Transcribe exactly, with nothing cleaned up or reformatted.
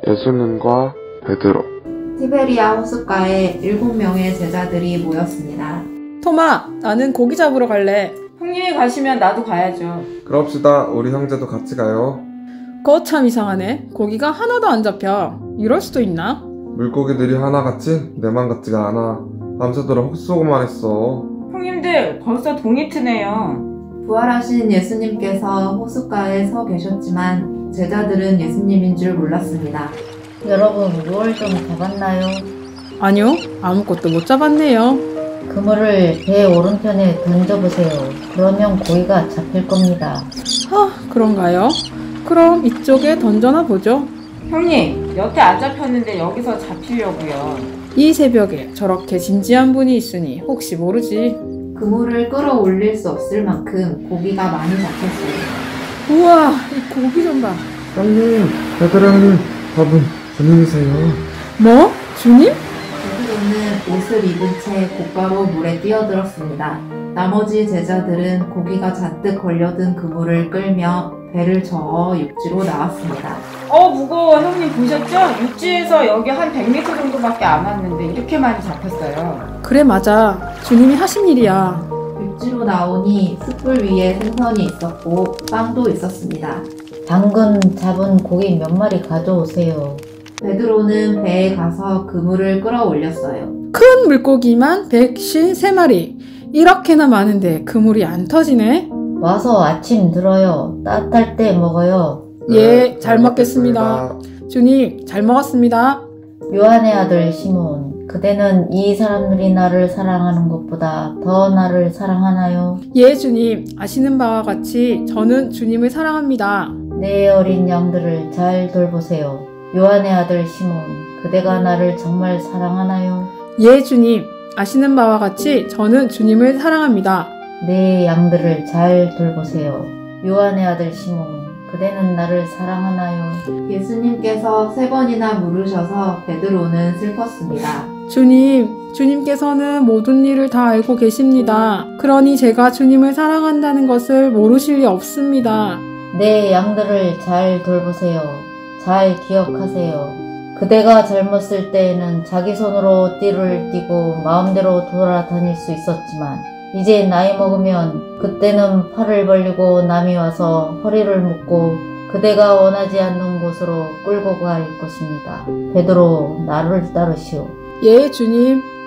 예수님과 베드로. 티베리아 호숫가에 일곱 명의 제자들이 모였습니다. 토마, 나는 고기 잡으러 갈래. 형님이 가시면 나도 가야죠. 그럽시다. 우리 형제도 같이 가요. 그거 참 이상하네. 고기가 하나도 안 잡혀. 이럴 수도 있나? 물고기들이 하나같이 내만 같지가 않아. 밤새도록 헛수고만 했어. 형님들 벌써 동이 트네요. 부활하신 예수님께서 호숫가에 서 계셨지만 제자들은 예수님인 줄 몰랐습니다. 여러분, 무얼 좀 잡았나요? 아니요, 아무것도 못 잡았네요. 그물을 배 오른편에 던져보세요. 그러면 고기가 잡힐 겁니다. 하, 그런가요? 그럼 이쪽에 던져나 보죠. 형님, 여태 안 잡혔는데 여기서 잡히려고요. 이 새벽에 저렇게 진지한 분이 있으니 혹시 모르지. 그물을 끌어올릴 수 없을 만큼 고기가 많이 잡혔어요. 우와, 이 고기 좀 봐. 형님, 베드로 형님, 저분 주님이세요. 뭐? 주님? 베드로는 옷을 입은 채 곧바로 물에 뛰어들었습니다. 나머지 제자들은 고기가 잔뜩 걸려든 그물을 끌며 배를 저어 육지로 나왔습니다. 어 무거워. 형님 보셨죠? 육지에서 여기 한 백 미터 정도밖에 안 왔는데 이렇게 많이 잡혔어요. 그래, 맞아. 주님이 하신 일이야. 육지로 나오니 숯불 위에 생선이 있었고 빵도 있었습니다. 방금 잡은 고기 몇 마리 가져오세요. 베드로는 배에 가서 그물을 끌어올렸어요. 큰 물고기만 백오십삼 마리. 이렇게나 많은데 그물이 안 터지네. 와서 아침 들어요. 따뜻할 때 먹어요. 예, 잘 먹겠습니다. 주님, 잘 먹었습니다. 요한의 아들 시몬, 그대는 이 사람들이 나를 사랑하는 것보다 더 나를 사랑하나요? 예, 주님. 아시는 바와 같이 저는 주님을 사랑합니다. 내 어린 양들을 잘 돌보세요. 요한의 아들 시몬, 그대가 나를 정말 사랑하나요? 예, 주님. 아시는 바와 같이 저는 주님을 사랑합니다. 내 양들을 잘 돌보세요. 요한의 아들 시몬, 그대는 나를 사랑하나요? 예수님께서 세 번이나 물으셔서 베드로는 슬펐습니다. 주님, 주님께서는 모든 일을 다 알고 계십니다. 그러니 제가 주님을 사랑한다는 것을 모르실 리 없습니다. 내 양들을 잘 돌보세요. 잘 기억하세요. 그대가 젊었을 때에는 자기 손으로 띠를 띠고 마음대로 돌아다닐 수 있었지만 이제 나이 먹으면 그때는 팔을 벌리고 남이 와서 허리를 묶고 그대가 원하지 않는 곳으로 끌고 갈 것입니다. 베드로, 나를 따르시오. 예, 주님.